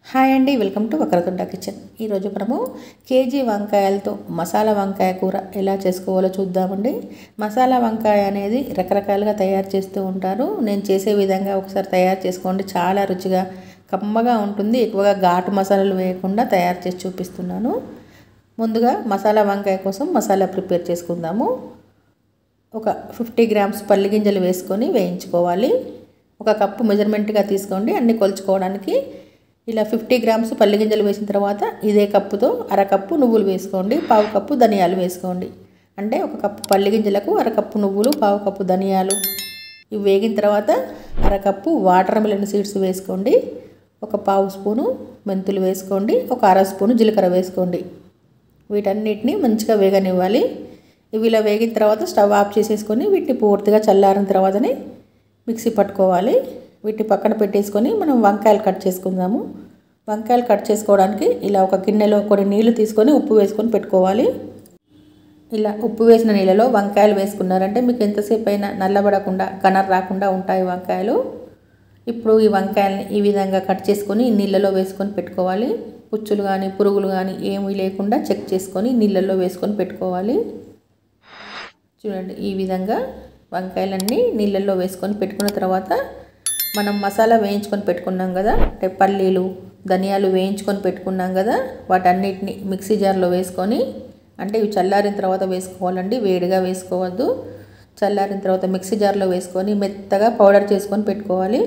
Hi అండి, welcome to Vakratunda kitchen. ఈరోజు మనము కేజీ వంకాయలతో మసాలా వంకాయ కూర ఎలా చేసుకోవాలో చూద్దామండి. మసాలా వంకాయ అనేది రకరకాలుగా తయారు చేస్తూ ఉంటారు. నేను చేసే విధంగా ఒకసారి తయారు చేసుకోండి, చాలా రుచిగా కమ్మగా ఉంటుంది. ఎక్కువగా ఘాటు మసాలాలు వేయకుండా తయారు చేసి చూపిస్తున్నాను. ముందుగా మసాలా వంకాయ కోసం మసాలా ప్రిపేర్ చేసుకుందాము. ఒక 50 గ్రామ్స్ పల్లి గింజలు వేసుకొని వేయించుకోవాలి. ఒక కప్పు మెజర్మెంట్గా తీసుకోండి అన్ని కొలుచుకోవడానికి. ఇలా 50 గ్రామ్స్ పల్లి గింజలు వేసిన తర్వాత ఇదే కప్పుతో అరకప్పు నువ్వులు వేసుకోండి, పావు కప్పు ధనియాలు వేసుకోండి. అంటే ఒక కప్పు పల్లి గింజలకు అరకప్పు నువ్వులు, పావు కప్పు ధనియాలు. ఇవి వేగిన తర్వాత అరకప్పు వాటర్ మిలన్ సీడ్స్ వేసుకోండి. ఒక పావు స్పూను మెంతులు వేసుకోండి. ఒక అర స్పూను జీలకర్ర వేసుకోండి. వీటన్నిటిని మంచిగా వేగనివ్వాలి. ఇవి ఇలా వేగిన తర్వాత స్టవ్ ఆఫ్ చేసేసుకొని వీటిని పూర్తిగా చల్లారిన తర్వాతనే మిక్సీ పట్టుకోవాలి. వీటిని పక్కన పెట్టేసుకొని మనం వంకాయలు కట్ చేసుకుందాము. వంకాయలు కట్ చేసుకోవడానికి ఇలా ఒక గిన్నెలో కొన్ని నీళ్లు తీసుకొని ఉప్పు వేసుకొని పెట్టుకోవాలి. ఇలా ఉప్పు వేసిన నీళ్ళలో వంకాయలు వేసుకున్నారంటే మీకు ఎంతసేపు అయినా నల్లబడకుండా కలర్ రాకుండా ఉంటాయి వంకాయలు. ఇప్పుడు ఈ వంకాయలని ఈ విధంగా కట్ చేసుకొని నీళ్ళలో వేసుకొని పెట్టుకోవాలి. పుచ్చులు కానీ పురుగులు కానీ ఏమీ లేకుండా చెక్ చేసుకొని నీళ్ళల్లో వేసుకొని పెట్టుకోవాలి. చూడండి, ఈ విధంగా వంకాయలన్నీ నీళ్ళల్లో వేసుకొని పెట్టుకున్న తర్వాత మనం మసాలా వేయించుకొని పెట్టుకున్నాం కదా, అంటే పల్లీలు ధనియాలు వేయించుకొని పెట్టుకున్నాం కదా, వాటన్నిటిని మిక్సీ జార్లో వేసుకొని, అంటే ఇవి చల్లారిన తర్వాత వేసుకోవాలండి, వేడిగా వేసుకోవద్దు. చల్లారిన తర్వాత మిక్సీ జార్లో వేసుకొని మెత్తగా పౌడర్ చేసుకొని పెట్టుకోవాలి.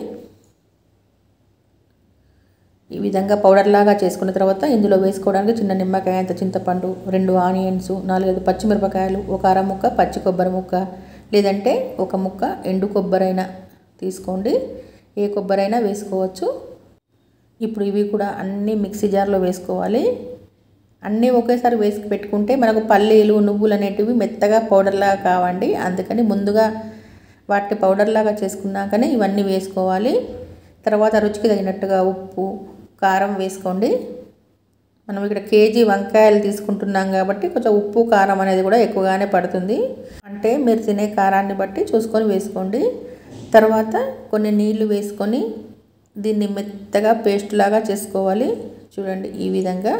ఈ విధంగా పౌడర్ లాగా చేసుకున్న తర్వాత ఇందులో వేసుకోవడానికి చిన్న నిమ్మకాయ అంత చింతపండు, 2 ఆనియన్స్, 4-5 పచ్చిమిరపకాయలు, ఒక అర ముక్క పచ్చి కొబ్బరి ముక్క, లేదంటే ఒక ముక్క ఎండు కొబ్బరైనా తీసుకోండి. ఏ కొబ్బరైనా వేసుకోవచ్చు. ఇప్పుడు ఇవి కూడా అన్నీ మిక్సీ జార్లో వేసుకోవాలి. అన్నీ ఒకేసారి వేసి పెట్టుకుంటే మనకు పల్లీలు నువ్వులు అనేటివి మెత్తగా పౌడర్లాగా కావండి. అందుకని ముందుగా వాటిని పౌడర్లాగా చేసుకున్నాకనే ఇవన్నీ వేసుకోవాలి. తర్వాత రుచికి తగినట్టుగా ఉప్పు కారం వేసుకోండి. మనం ఇక్కడ కేజీ వంకాయలు తీసుకుంటున్నాం కాబట్టి కొంచెం ఉప్పు కారం అనేది కూడా ఎక్కువగానే పడుతుంది. అంటే మీరు తినే కారాన్ని బట్టి చూసుకొని వేసుకోండి. తర్వాత కొన్ని నీళ్లు వేసుకొని దీన్ని మెత్తగా పేస్ట్ లాగా చేసుకోవాలి. చూడండి, ఈ విధంగా.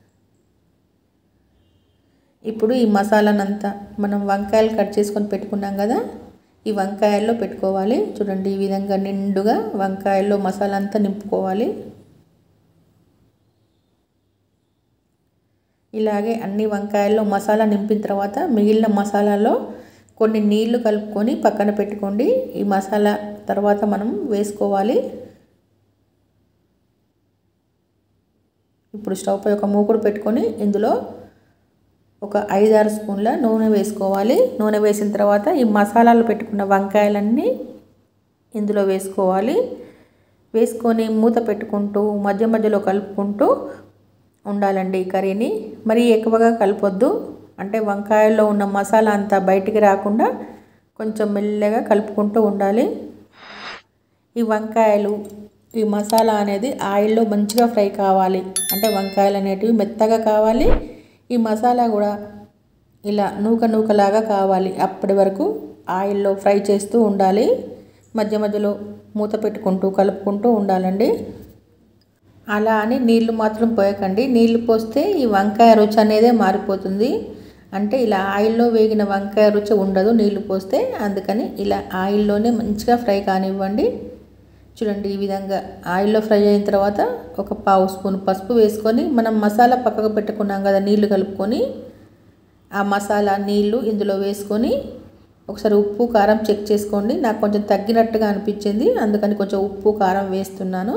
ఇప్పుడు ఈ మసాలానంతా మనం వంకాయలు కట్ చేసుకొని పెట్టుకున్నాం కదా, ఈ వంకాయల్లో పెట్టుకోవాలి. చూడండి, ఈ విధంగా నిండుగా వంకాయల్లో మసాలా అంతా నింపుకోవాలి. ఇలాగే అన్ని వంకాయల్లో మసాలా నింపిన తర్వాత మిగిలిన మసాలాలో కొన్ని నీళ్లు కలుపుకొని పక్కన పెట్టుకోండి. ఈ మసాలా తర్వాత మనం వేసుకోవాలి. ఇప్పుడు స్టవ్ పై ఒక మూకుడు పెట్టుకొని ఇందులో ఒక 5-6 స్పూన్ల నూనె వేసుకోవాలి. నూనె వేసిన తర్వాత ఈ మసాలాలు పెట్టుకున్న వంకాయలన్నీ ఇందులో వేసుకోవాలి. వేసుకొని మూత పెట్టుకుంటూ మధ్య మధ్యలో కలుపుకుంటూ ఉండాలండి ఈ కర్రీని. మరీ ఎక్కువగా కలపొద్దు, అంటే వంకాయల్లో ఉన్న మసాలా అంతా బయటికి రాకుండా కొంచెం మెల్లగా కలుపుకుంటూ ఉండాలి. ఈ వంకాయలు ఈ మసాలా అనేది ఆయిల్లో మంచిగా ఫ్రై కావాలి. అంటే వంకాయలు అనేటివి మెత్తగా కావాలి. ఈ మసాలా కూడా ఇలా నూకలాగా కావాలి. అప్పటి వరకు ఆయిల్లో ఫ్రై చేస్తూ ఉండాలి. మధ్య మధ్యలో మూత పెట్టుకుంటూ కలుపుకుంటూ ఉండాలండి. అలా అని నీళ్లు మాత్రం పోయకండి. నీళ్లు పోస్తే ఈ వంకాయ రుచి అనేదే మారిపోతుంది. అంటే ఇలా ఆయిల్లో వేగిన వంకాయ రుచి ఉండదు నీళ్లు పోస్తే. అందుకని ఇలా ఆయిల్లోనే మంచిగా ఫ్రై కానివ్వండి. చూడండి, ఈ విధంగా ఆయిల్లో ఫ్రై అయిన తర్వాత ఒక పావు స్పూన్ పసుపు వేసుకొని మనం మసాలా పక్కకు పెట్టుకున్నాం కదా నీళ్లు కలుపుకొని, ఆ మసాలా నీళ్లు ఇందులో వేసుకొని ఒకసారి ఉప్పు కారం చెక్ చేసుకోండి. నాకు కొంచెం తగ్గినట్టుగా అనిపించింది, అందుకని కొంచెం ఉప్పు కారం వేస్తున్నాను.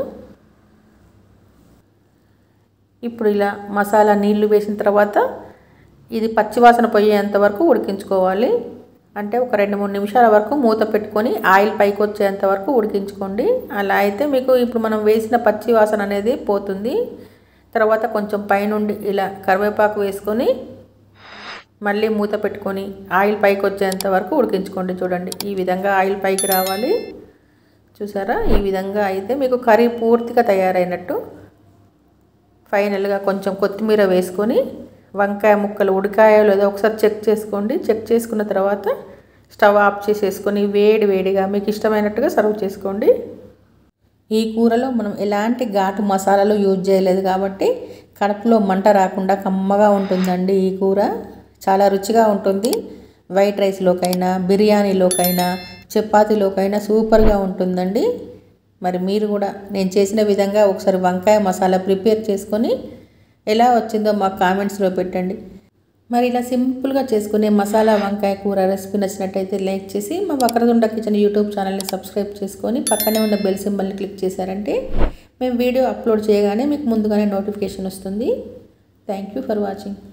ఇప్పుడు ఇలా మసాలా నీళ్లు వేసిన తర్వాత ఇది పచ్చివాసన పోయేంత వరకు ఉడికించుకోవాలి. అంటే ఒక 2-3 నిమిషాల వరకు మూత పెట్టుకొని ఆయిల్ పైకి వచ్చేంత వరకు ఉడికించుకోండి. అలా అయితే మీకు ఇప్పుడు మనం వేసిన పచ్చి వాసన అనేది పోతుంది. తర్వాత కొంచెం పైనుండి ఇలా కరివేపాకు వేసుకొని మళ్ళీ మూత పెట్టుకొని ఆయిల్ పైకి వచ్చేంత వరకు ఉడికించుకోండి. చూడండి, ఈ విధంగా ఆయిల్ పైకి రావాలి. చూసారా, ఈ విధంగా అయితే మీకు కర్రీ పూర్తిగా తయారైనట్టు. ఫైనల్గా కొంచెం కొత్తిమీర వేసుకొని వంకాయ ముక్కలు ఉడికాయో లేదో ఒకసారి చెక్ చేసుకోండి. చెక్ చేసుకున్న తర్వాత స్టవ్ ఆఫ్ చేసేసుకొని వేడిగా మీకు ఇష్టమైనట్టుగా సర్వ్ చేసుకోండి. ఈ కూరలో మనం ఎలాంటి ఘాటు మసాలాలు యూజ్ చేయలేదు కాబట్టి కడుపులో మంట రాకుండా కమ్మగా ఉంటుందండి. ఈ కూర చాలా రుచిగా ఉంటుంది. వైట్ రైస్లోకైనా, బిర్యానీలోకైనా, చపాతీలోకైనా సూపర్గా ఉంటుందండి. మరి మీరు కూడా నేను చేసిన విధంగా ఒకసారి వంకాయ మసాలా ప్రిపేర్ చేసుకొని ఎలా వచ్చిందో మాకు కామెంట్స్లో పెట్టండి. మరి ఇలా సింపుల్గా చేసుకునే మసాలా వంకాయ కూర రెసిపీ నచ్చినట్టయితే లైక్ చేసి మా వక్రతుండ కిచెన్ యూట్యూబ్ ఛానల్ని సబ్స్క్రైబ్ చేసుకొని పక్కనే ఉన్న బెల్ సింబల్ని క్లిక్ చేశారంటే మేము వీడియో అప్లోడ్ చేయగానే మీకు ముందుగానే నోటిఫికేషన్ వస్తుంది. Thank you for watching.